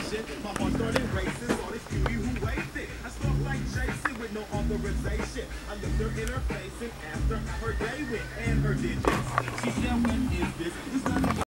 station. My heart started racing, saw this beauty who wasted. I stalked like Jason with no authorization. I looked her in her face and asked her how her day went and her digits. She said, "What is this? It's nothing